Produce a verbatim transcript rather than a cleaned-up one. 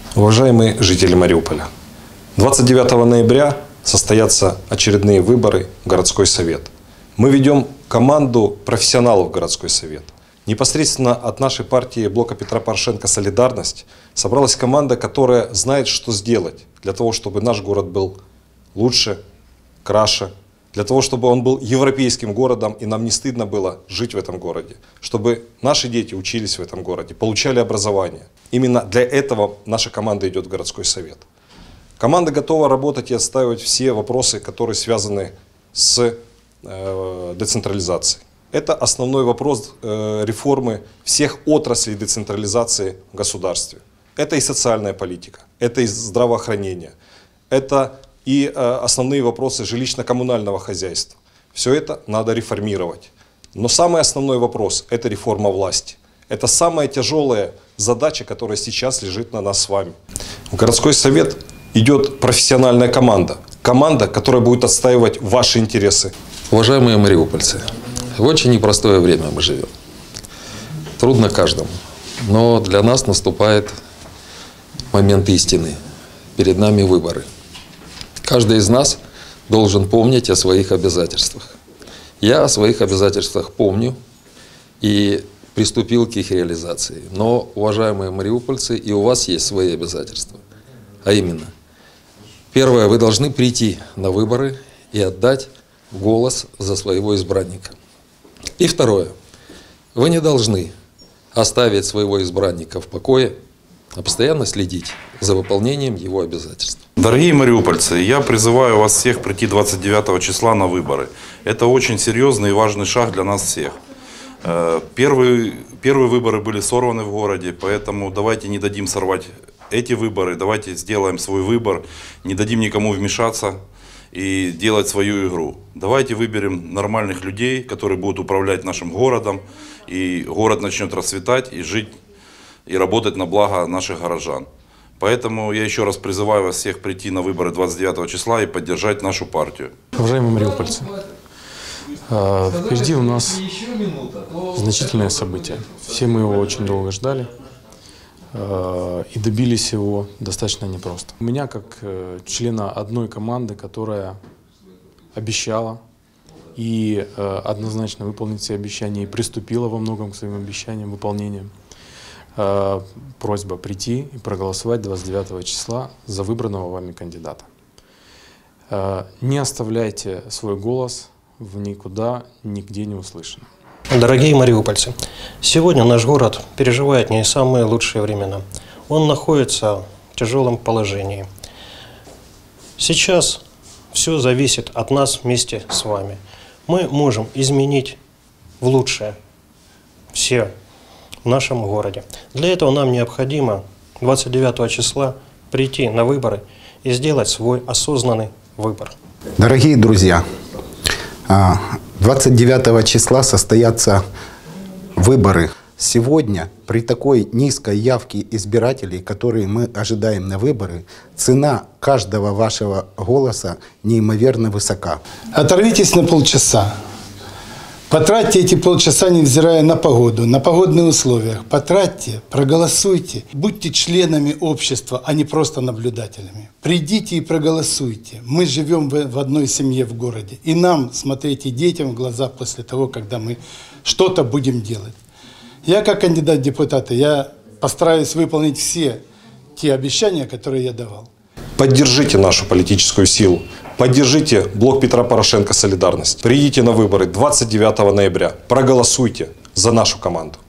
Уважаемые жители Мариуполя, двадцать девятого ноября состоятся очередные выборы в городской совет. Мы ведем команду профессионалов в городской совет. Непосредственно от нашей партии блока Петра Порошенко «Солидарность» собралась команда, которая знает, что сделать для того, чтобы наш город был лучше, краше, для того, чтобы он был европейским городом, и нам не стыдно было жить в этом городе, чтобы наши дети учились в этом городе, получали образование. Именно для этого наша команда идет в городской совет. Команда готова работать и отстаивать все вопросы, которые связаны с э, децентрализацией. Это основной вопрос э, реформы всех отраслей децентрализации в государстве. Это и социальная политика, это и здравоохранение, это и э, основные вопросы жилищно-коммунального хозяйства. Все это надо реформировать. Но самый основной вопрос – это реформа власти. Это самая тяжелая задача, которая сейчас лежит на нас с вами. В городской совет идет профессиональная команда. Команда, которая будет отстаивать ваши интересы. Уважаемые мариупольцы, в очень непростое время мы живем. Трудно каждому. Но для нас наступает момент истины. Перед нами выборы. Каждый из нас должен помнить о своих обязательствах. Я о своих обязательствах помню и приступил к их реализации. Но, уважаемые мариупольцы, и у вас есть свои обязательства. А именно, первое, вы должны прийти на выборы и отдать голос за своего избранника. И второе, вы не должны оставить своего избранника в покое, а постоянно следить за выполнением его обязательств. Дорогие мариупольцы, я призываю вас всех прийти двадцать девятого числа на выборы. Это очень серьезный и важный шаг для нас всех. Первые, первые выборы были сорваны в городе, поэтому давайте не дадим сорвать эти выборы, давайте сделаем свой выбор, не дадим никому вмешаться и делать свою игру. Давайте выберем нормальных людей, которые будут управлять нашим городом, и город начнет расцветать и жить, и работать на благо наших горожан. Поэтому я еще раз призываю вас всех прийти на выборы двадцать девятого числа и поддержать нашу партию. Уважаемые мариупольцы, впереди у нас значительное событие. Все мы его очень долго ждали и добились его достаточно непросто. У меня, как члена одной команды, которая обещала и однозначно выполнить все обещания и приступила во многом к своим обещаниям, выполнениям, просьба прийти и проголосовать двадцать девятого числа за выбранного вами кандидата. Не оставляйте свой голос в никуда, нигде не услышанным. Дорогие мариупольцы, сегодня наш город переживает не самые лучшие времена. Он находится в тяжелом положении. Сейчас все зависит от нас вместе с вами. Мы можем изменить в лучшее все в нашем городе. Для этого нам необходимо двадцать девятого числа прийти на выборы и сделать свой осознанный выбор. Дорогие друзья, двадцать девятого числа состоятся выборы. Сегодня при такой низкой явке избирателей, которые мы ожидаем на выборы, цена каждого вашего голоса неимоверно высока. Оторвитесь на полчаса. Потратьте эти полчаса, невзирая на погоду, на погодные условия. Потратьте, проголосуйте. Будьте членами общества, а не просто наблюдателями. Придите и проголосуйте. Мы живем в одной семье в городе. И нам смотрите детям в глаза после того, когда мы что-то будем делать. Я, как кандидат в депутаты, я постараюсь выполнить все те обещания, которые я давал. Поддержите нашу политическую силу. Поддержите блок Петра Порошенко «Солидарность». Придите на выборы двадцать девятого ноября. Проголосуйте за нашу команду.